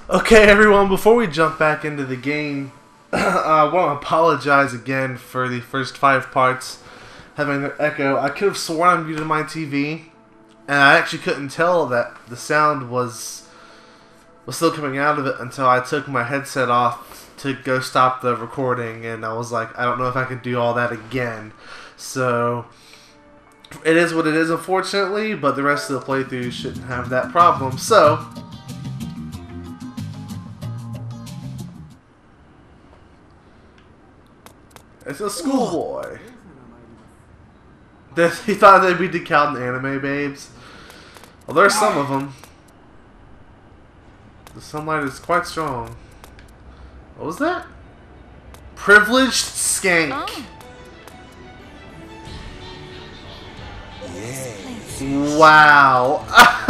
Okay, everyone, before we jump back into the game, I want to apologize again for the first 5 parts having an echo. I could have sworn I muted my TV, and I actually couldn't tell that the sound was still coming out of it until I took my headset off to go stop the recording, and I was like, I don't know if I could do all that again. So, it is what it is, unfortunately, but the rest of the playthrough shouldn't have that problem. So, it's a schoolboy. He thought they'd be decaled in anime babes. Well, there's some of them. The sunlight is quite strong. What was that? Privileged skank. Oh. Yeah. Wow.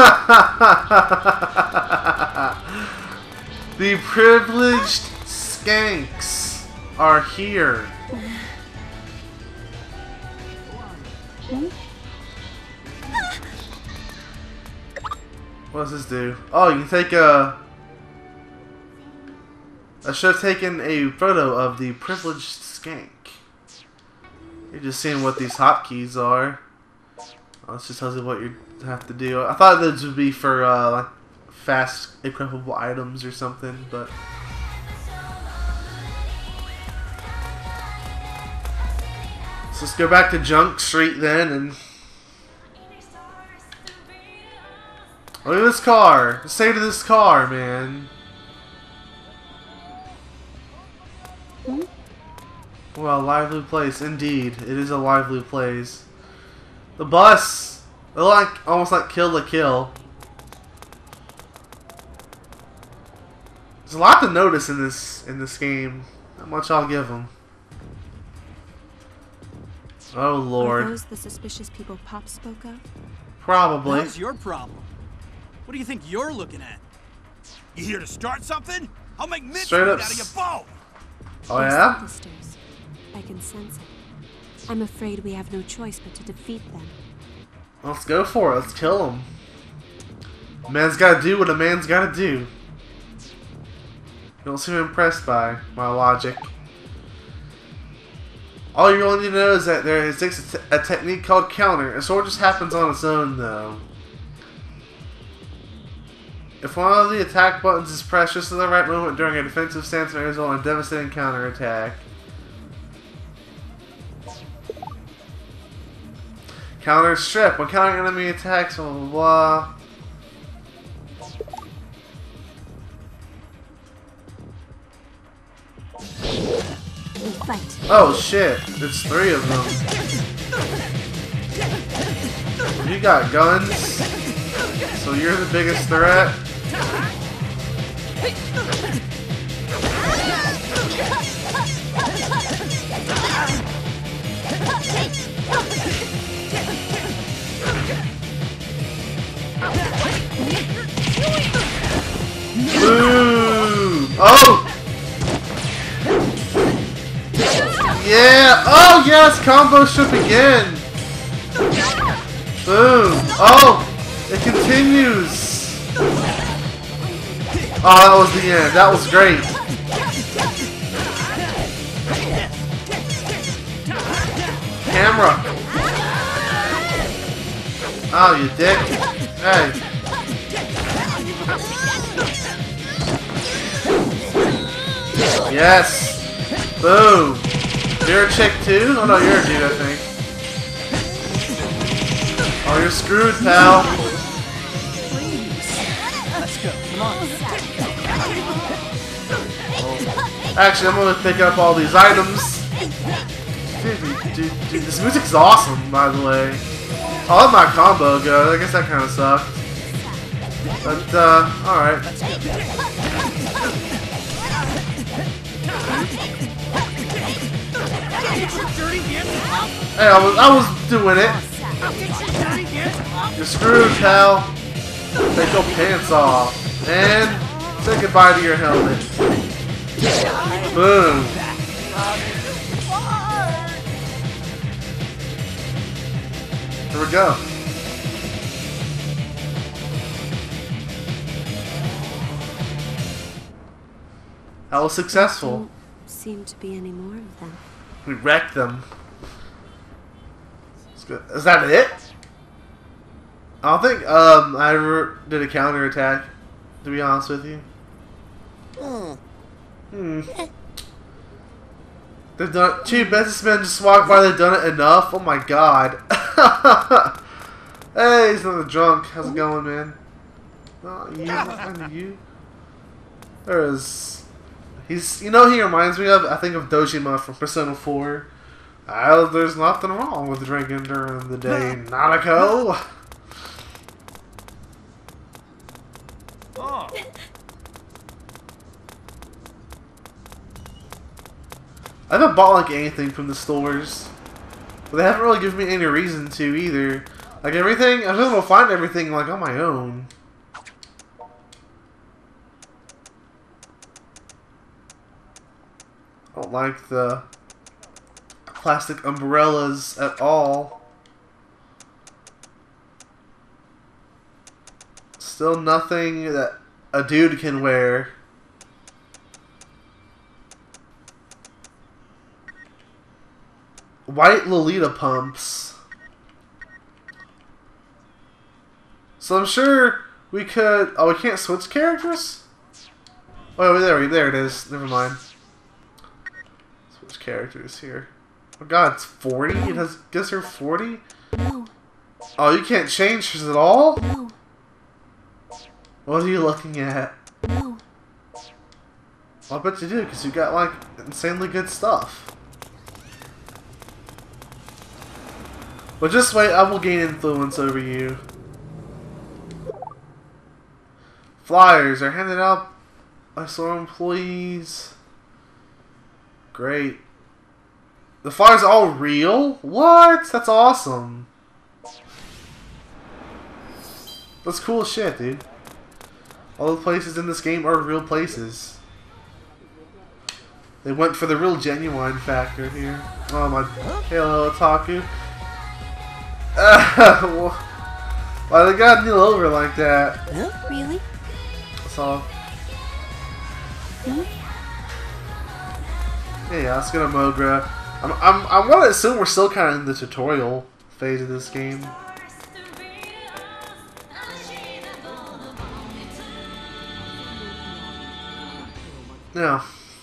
The privileged skanks are here. What does this do? Oh, you can take a... I should have taken a photo of the privileged skank. You're just seeing what these hotkeys are. Oh, this just tells you what you have to do. I thought those would be for like fast equipable items or something, but... So let's go back to Junk Street then, and look at this car. The state of this car, man. Well, lively place indeed. It is a lively place. The bus, they're like almost like Kill la Kill. There's a lot to notice in this game. Not much I'll give them. Oh Lord. Are those the suspicious people Pop spoke of? Probably. What's your problem? What do you think you're looking at? You here to start something? I'll make mincemeat out of your bone! Oh yeah? Sisters. I can sense it. I'm afraid we have no choice but to defeat them. Let's go for it. Let's kill them. A man's gotta do what a man's gotta do. You don't seem impressed by my logic. All you really need to know is that there exists a technique called counter. It sort of just happens on its own, though. If one of the attack buttons is pressed just at the right moment during a defensive stance, it may result in a devastating counter attack. Counter strip. When countering enemy attacks, blah blah blah. Fight. Oh shit, it's 3 of them. You got guns, so you're the biggest threat. Ooh! Oh! Yeah! Oh yes! Combo should begin! Boom! Oh! It continues! Oh, that was the end. That was great. Camera! Oh, you dick. Hey. Yes! Boom! You're a chick too? Oh no, you're a dude, I think. Oh, you're screwed, pal. Let's go, come on. Actually, I'm gonna pick up all these items. Dude, this music's awesome, by the way. I let my combo go. I guess that kind of sucked. But, alright. Hey, I was doing it. You're screwed, pal. Take your pants off. And say goodbye to your helmet. Boom. Here we go. That was successful. Don't seem to be any more of them. We wrecked them. That's good. Is that it? I don't think I ever did a counterattack, to be honest with you. They've done it. 2 businessmen just walked by, they've done it enough. Oh my god. Hey, he's another drunk. How's it going, man? Oh, you. What you? He's, you know, he reminds me of, I think of Dojima from Persona 4. There's nothing wrong with drinking during the day, Nanako. Oh. I haven't bought like anything from the stores, but they haven't really given me any reason to either. Like everything, I was able to find everything like on my own. I don't like the plastic umbrellas at all. Still nothing that a dude can wear. White Lolita pumps. So I'm sure we could... Oh, we can't switch characters? Oh, there it is. Never mind. Switch characters here. Oh god, it's 40? It has... Guess her 40? No. Oh, you can't change hers at all? No. What are you looking at? No. Well, I bet you do, because you got, like, insanely good stuff. But just wait, I will gain influence over you. Flyers are handed out by store employees. Great. The flyers are all real? What? That's awesome. That's cool as shit, dude. All the places in this game are real places. They went for the real genuine factor here. Oh my... Hello, Otaku. Why they gotta kneel over like that? Huh? Really? That's all. Yeah, let's get a Mogra. I'm gonna assume we're still kind of in the tutorial phase of this game. Yeah.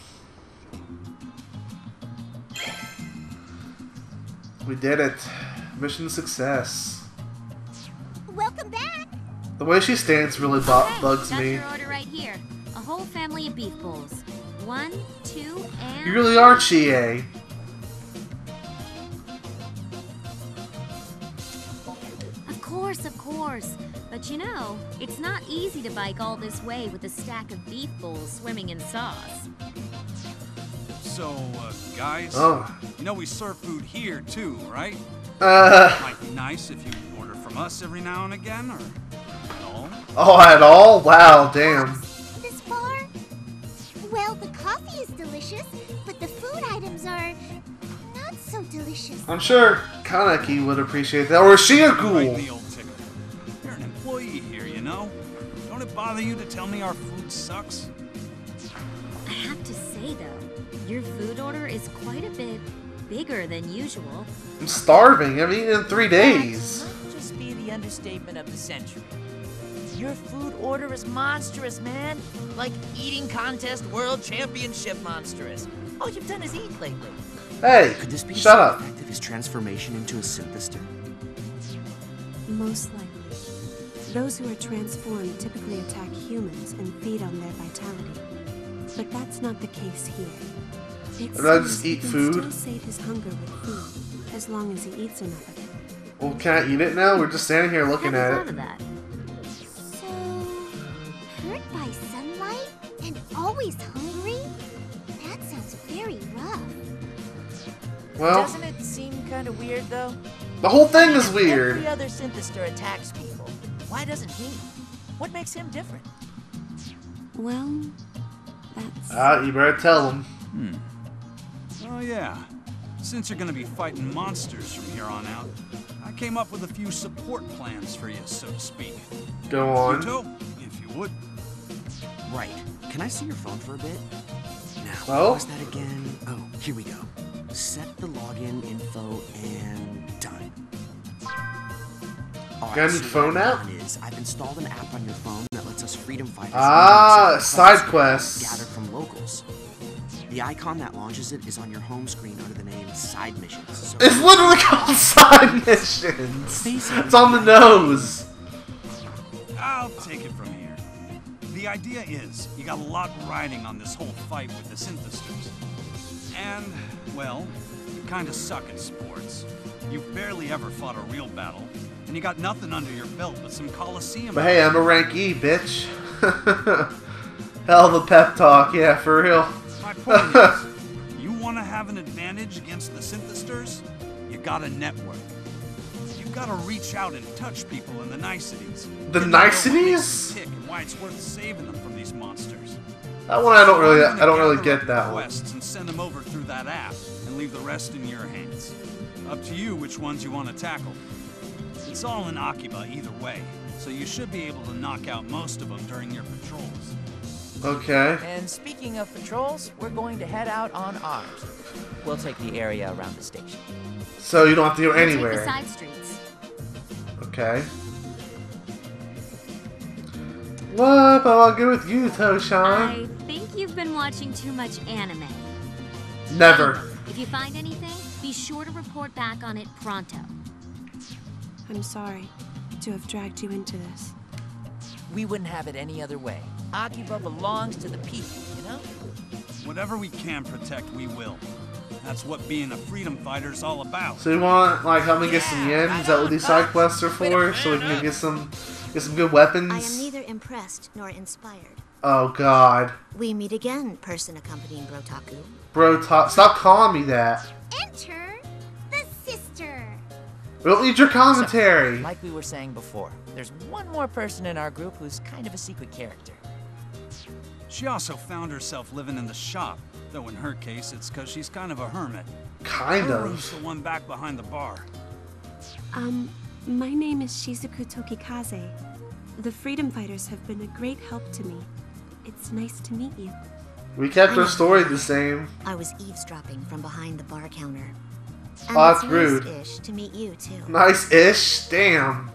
We did it. Mission success. Welcome back. The way she stands really bugs me. Your order right here. A whole family of beef bowls. 1, 2, and... You really are Chie. Of course. But you know, it's not easy to bike all this way with a stack of beef bowls swimming in sauce. So, guys, you know we serve food here too, right? Might be nice if you order from us every now and again, or no? Oh, at all? Wow, damn. This far? Well, the coffee is delicious, but the food items are not so delicious. I'm sure Kaneki would appreciate that, or is she a ghoul? You're an employee here, you know? Don't it bother you to tell me our food sucks? I have to say, though, your food order is quite a bit bigger than usual. I'm starving. I've eaten in 3 days. That might just be the understatement of the century. Your food order is monstrous, man. Like eating contest world championship monstrous. All you've done is eat lately. Hey, could this be shut up. Effect of his transformation into a synthester? Most likely. Those who are transformed typically attack humans and feed on their vitality. But that's not the case here. It Did I just seems eat he food? can still sate his hunger with food, as long as he eats enough of it. Well, can I eat it now? We're just standing here looking at Never it. thought of that. So, hurt by sunlight and always hungry? That sounds very rough. Well, Doesn't it seem kind of weird, though? the whole thing is weird. Every other synthester attacks people. Why doesn't he? What makes him different? Well, that's... You better tell him. Oh yeah. Since you're gonna be fighting monsters from here on out, I came up with a few support plans for you, so to speak. Go on. Yuto, if you would. Right. Can I see your phone for a bit? What was that again? Oh, here we go. Set the login info and done. Got a new phone app? I've installed an app on your phone that lets us freedom fighters side quests gathered from locals. The icon that launches it is on your home screen under the name Side Missions. So it's literally called Side Missions. It's on the nose. I'll take it from here. The idea is, you got a lot riding on this whole fight with the synthesizers. And, well, you kinda suck at sports. You've barely ever fought a real battle, and you got nothing under your belt but some Coliseum. But hey, I'm a rank E, bitch. Hell of a pep talk, yeah, for real. My point is, you wanna have an advantage against the synthesizers? You gotta network. You gotta reach out and touch people in the niceties. The niceties? And why it's worth saving them from these monsters. That one I don't really get that one. And send them over through that app and leave the rest in your hands. Up to you which ones you want to tackle. It's all in Akiba either way, so you should be able to knock out most of them during your patrols. Okay. And speaking of patrols, we're going to head out on ours. We'll take the area around the station. So you don't have to go Take anywhere. the side streets. Okay. What? But I'll go with you, Toshan. I think you've been watching too much anime. Never. If you find anything, be sure to report back on it pronto. I'm sorry to have dragged you into this. We wouldn't have it any other way. Akiba belongs to the people, you know? Whatever we can protect, we will. That's what being a freedom fighter's all about. So you want, like, help me get some yen? Is that what these side quests are for? So we can get some good weapons? I am neither impressed nor inspired. Oh, God. We meet again, person accompanying Brotaku. Stop calling me that. Enter the sister. We don't need your commentary. So, like we were saying before, there's one more person in our group who's kind of a secret character. She also found herself living in the shop, though in her case, it's because she's kind of a hermit. Kind Her of. room's the one back behind the bar. My name is Shizuku Tokikaze. The freedom fighters have been a great help to me. It's nice to meet you. We kept our story the same. I was eavesdropping from behind the bar counter. Oh, that's rude. Nice-ish to meet you too. Nice-ish? Damn.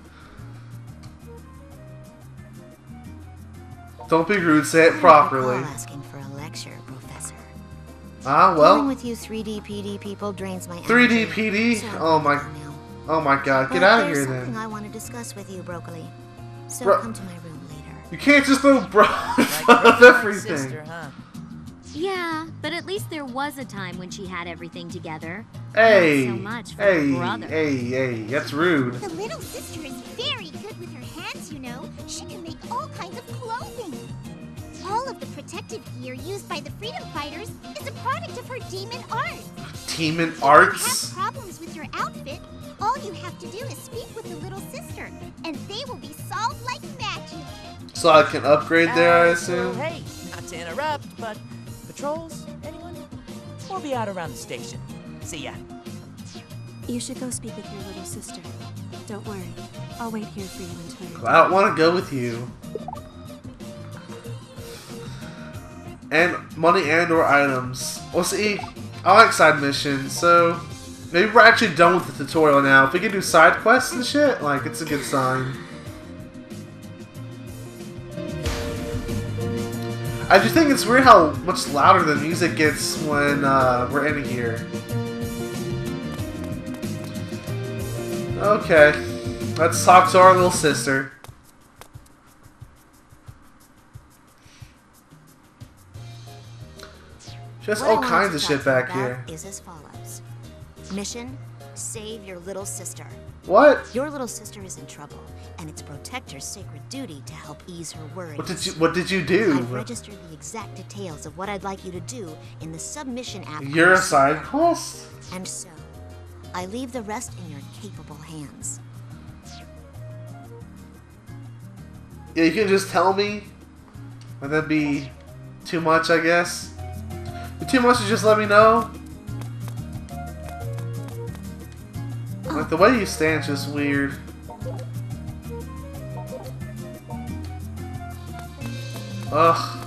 Don't be rude, say it properly. I'm asking for a lecture, Professor. Ah, Dealing well. with you 3D PD people drains my 3D energy. PD? So, Oh my God, get But out of here there's then. something I want to discuss with you, Broccoli. So Bro- come to my room later. You can't just throw bro in Like front of brother and everything. sister, huh? Yeah, but at least there was a time when she had everything together. Hey, Not so much for hey, her brother. hey, that's rude. The little sister is very good with her hands, you know. She can make all kinds of clothing. All of the protective gear used by the freedom fighters is a product of her demon art. Demon If arts? you have problems with your outfit, all you have to do is speak with the little sister, and they will be solved like magic. So I can upgrade there, I Well, assume? hey, not to interrupt, but patrols, anyone? We'll be out around the station. See ya. You should go speak with your little sister. Don't worry. I'll wait here for you until you're I don't want to go with you. And money and or items. Well, see, I like side missions, so maybe we're actually done with the tutorial now. If we can do side quests and shit, like, it's a good sign. I just think it's weird how much louder the music gets when we're in here. Okay, let's talk to our little sister. She has What all I wanted kinds to of talk shit to you back about here. is as follows. Mission: save your little sister. What? Your little sister is in trouble, and it's Protector's sacred duty to help ease her worries. What did you do? I've registered the exact details of what I'd like you to do in the submission app. You're a side quest? And so, I leave the rest in your capable hands. Yeah, you can just tell me. Would that be too much, I guess? Too much to just let me know? Like, the way you stand's just weird. Ugh.